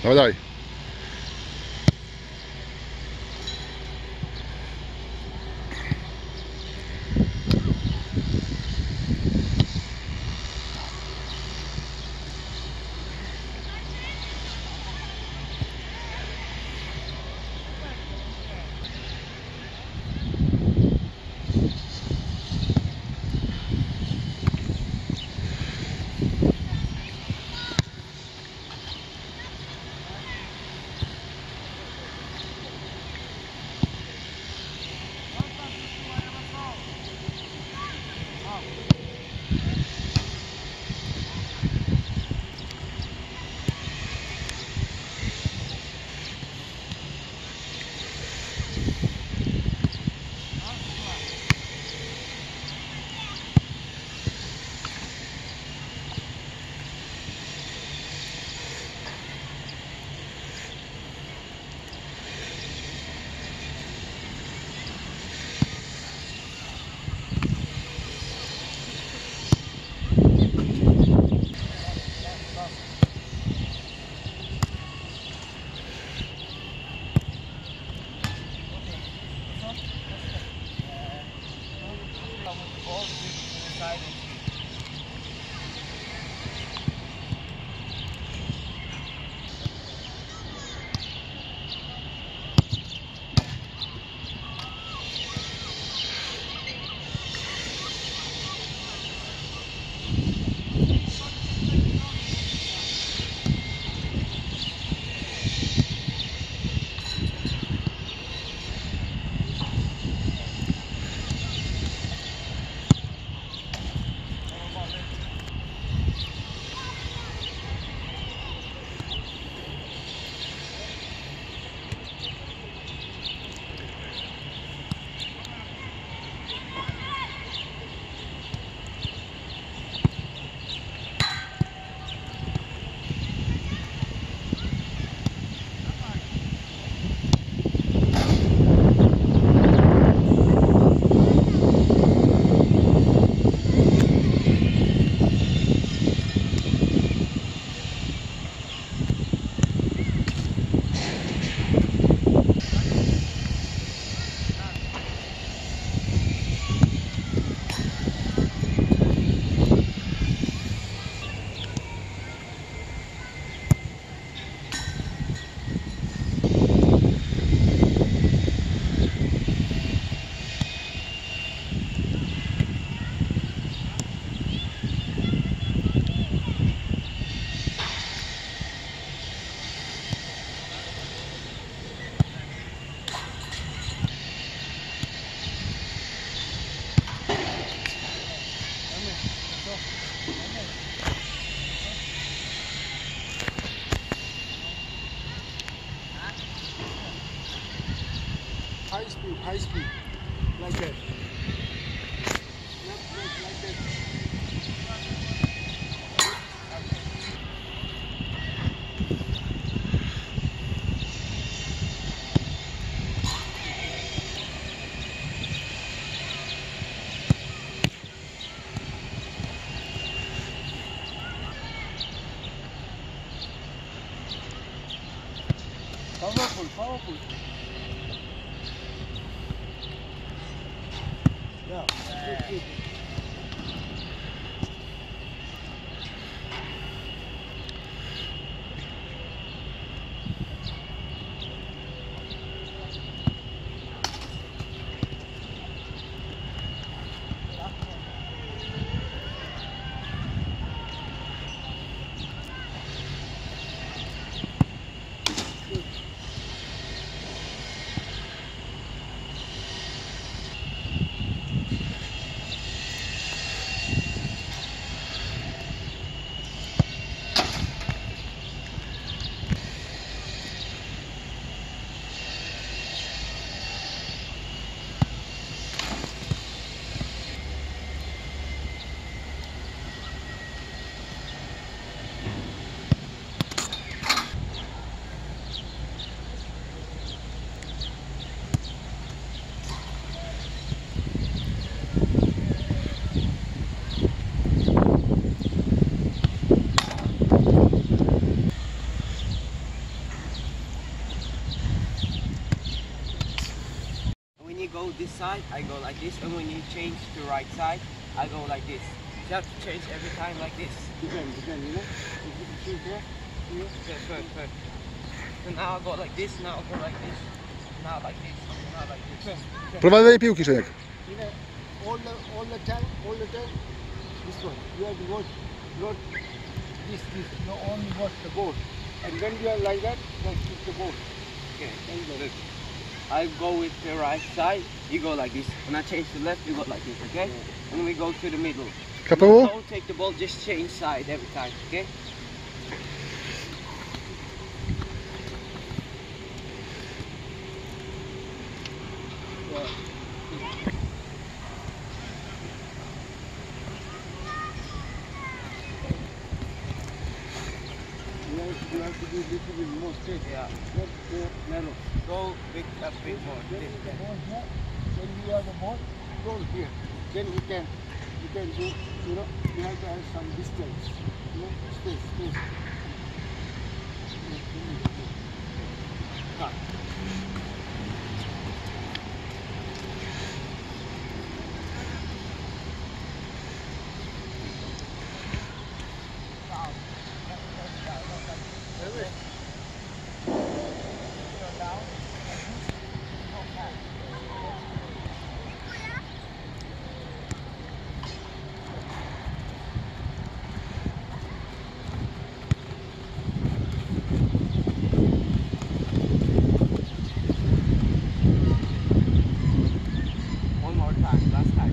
Давай, давай. High speed, like that. Like that. Powerful, powerful. Yeah, good, good. side, I go like this, and when you change to right side, I go like this. You have to change every time like this. Depend, you know. If you shoot here, Okay, perfect. So now I go like this, now I go like this, now like this, now like this. Prowadzenie piłki, Czeniek. you know, all the time, this one. You have to watch, not this, no, only watch the board. And when you are like that, just keep the board. Okay, look. I go with the right side, you go like this. When I change to left, you go like this, okay? And we go to the middle. KPU? Don't take the ball, just change side every time, okay? You have to do little bit more straight. Yeah. Not narrow. Go big, a bit more. Then the ball here, when you have the ball, go here. Then you can do, you know, you have to have some distance. You know, space. Cut. One more time, last time.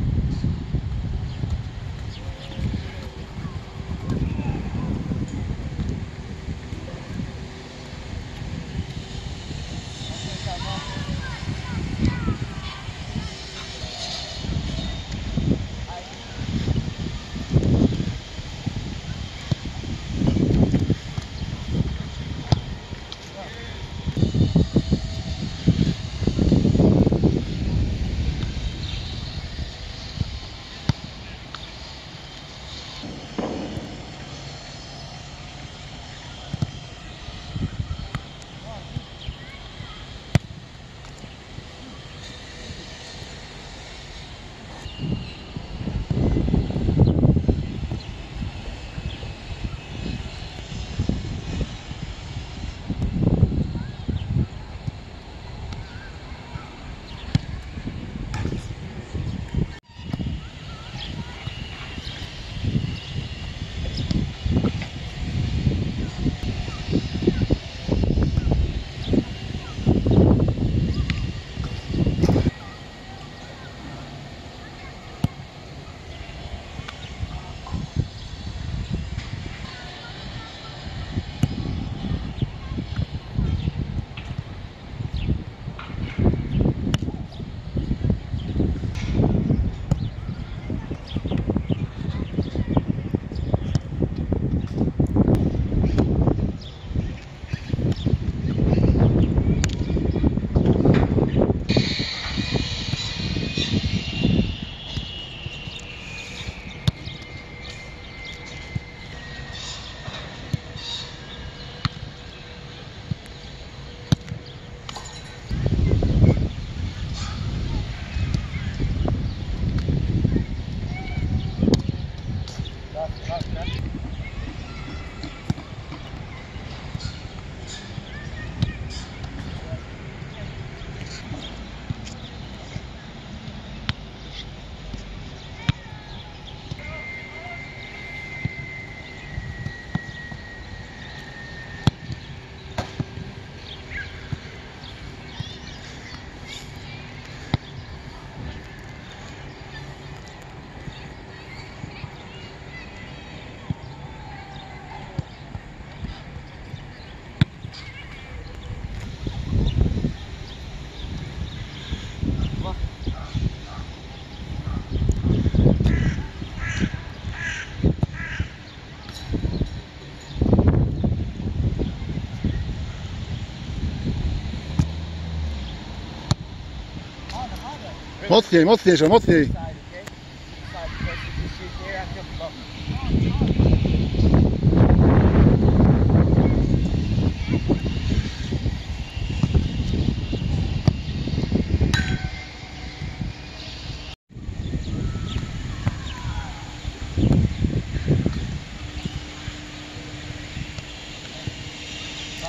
Mocniej, mocniej, mocniej. Side, okay? Side, because if you shoot here, I feel blocked.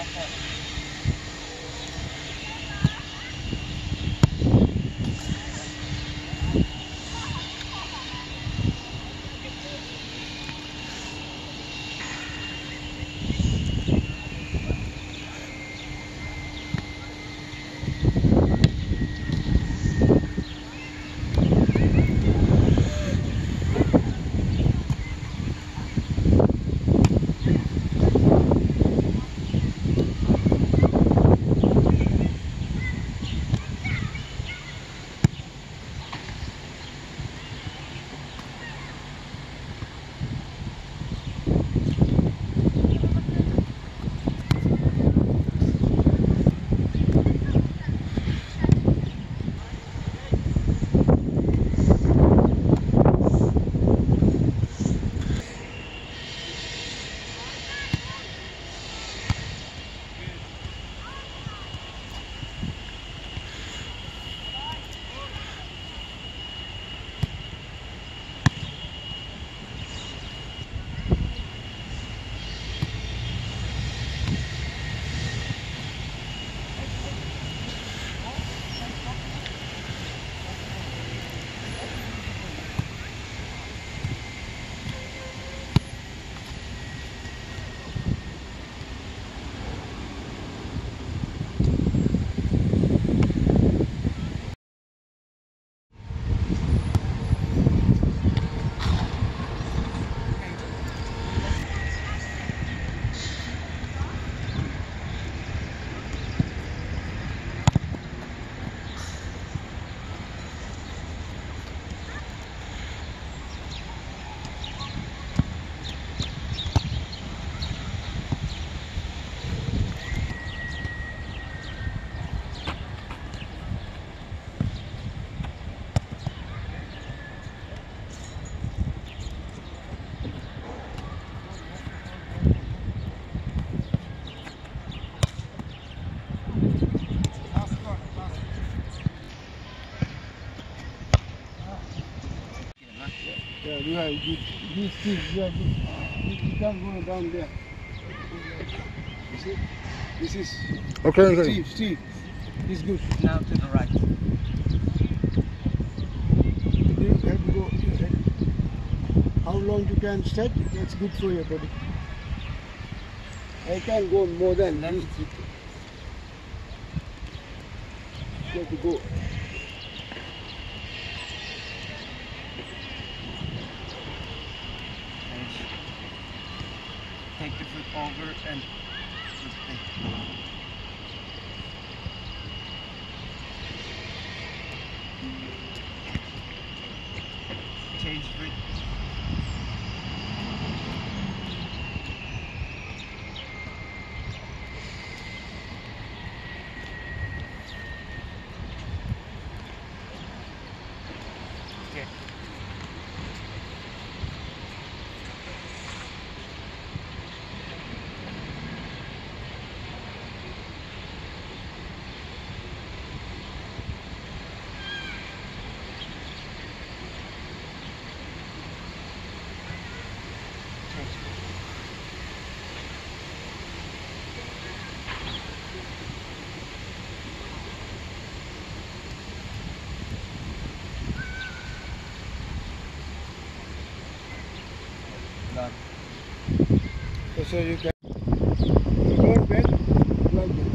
Yeah, you have these things, you can't go down there. You see? This is Okay. Steve. This is good. Now to the right. You have to go. How long you can stretch, that's good for your body. I can't go more than this. You have to go. Take the foot over and change foot. Okay. Done. So you can don't bend like that.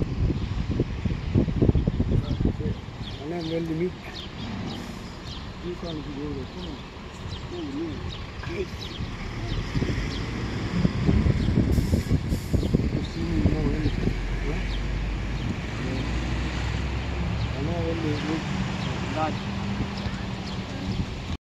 And then when you meet, you can't go there. Come on.